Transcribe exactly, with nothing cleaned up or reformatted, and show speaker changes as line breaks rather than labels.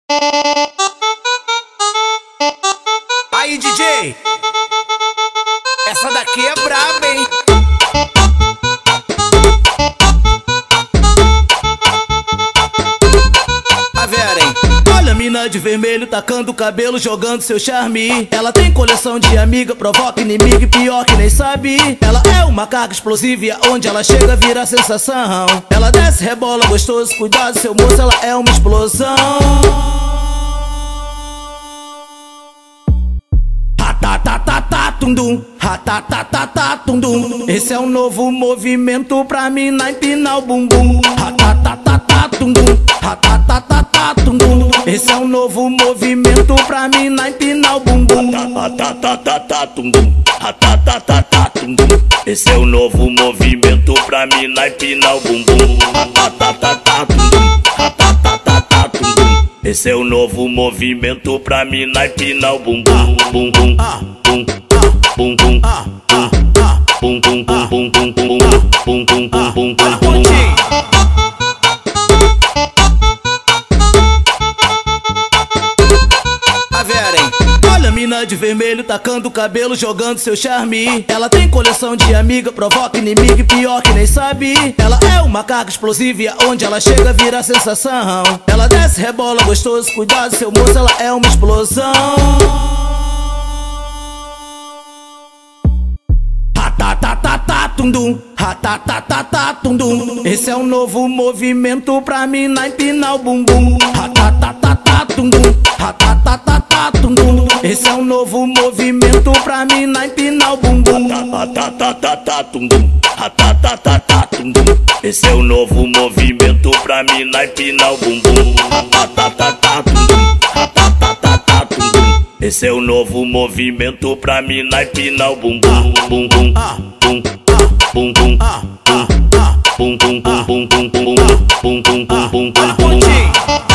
Aí, D J, essa daqui é braba, hein? A Vera, hein?
Olha a mina de vermelho tacando o cabelo, jogando seu charme. Ela tem coleção de amiga, provoca inimigo e pior que nem sabe. Ela é uma carga explosiva e aonde ela chega vira sensação. Ela desce, rebola gostoso, cuidado seu moço, ela é uma explosão. Tum-dum, tum-dum. Esse é um novo movimento pra mina empinar o bumbum. Tum-dum, tum-dum. Esse é um novo movimento pra mina empinar o bumbum.
Tum-dum. Esse é o novo movimento pra mina empinar o bumbum. Esse é o novo movimento pra mina empinar o bumbum. Bum bum bum bum bum bum bum bum bum bum bum bum bum bum bum bum.
A Vera, hein?
Olha a mina de vermelho tacando o cabelo, jogando seu charme. Ela tem coleção de amiga, provoca inimigo e pior que nem sabe. Ela é uma carga explosiva e aonde ela chega vira sensação. Ela desce, rebola gostoso, cuidado seu moço, ela é uma explosão. Tum-dum, tum-dum. Esse é um novo movimento pra mina empinar o bumbum. Tum-dum, tum-dum. Esse é um novo movimento pra mina empinar o bumbum.
Tum-dum. Esse é o novo movimento pra mina empinar o bumbum. Esse é o novo movimento pra mina empinar o bumbum. Bum bum bum bum bum bum bum bum bum bum bum bum bum bum bum bum bum.